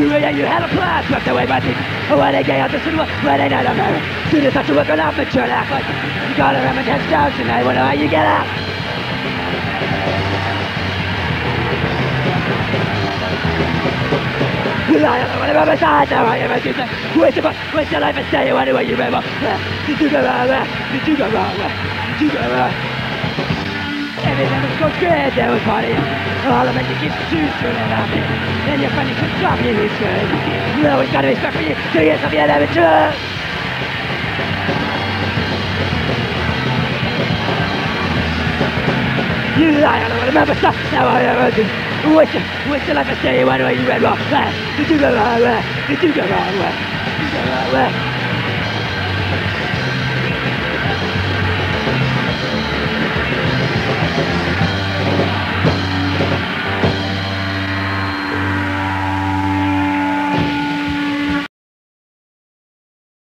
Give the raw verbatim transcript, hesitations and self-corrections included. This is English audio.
You, yeah, you had a plan, swept away by deep. When they get out the cinema, when they know the merit. Soon as I to work on up, mature and act like you got a remnant heads down tonight. Wonder how you get out. You lie on the one of my side, now I am a dude. Wait till wait till life and stay you anyway you remember. Did you go wrong? Did you go wrong? Did you go wrong? Everything was going good, there was party. All of it you keep shooting at me. Then your friend could drop you, he's good. You always got to respect for you, do yourself, you're never true. You lie, I don't remember stuff, now I ever do. Wait till, wait till life and stay you anyway you went wrong. Did you go wrong? Did you go wrong? Did you go wrong?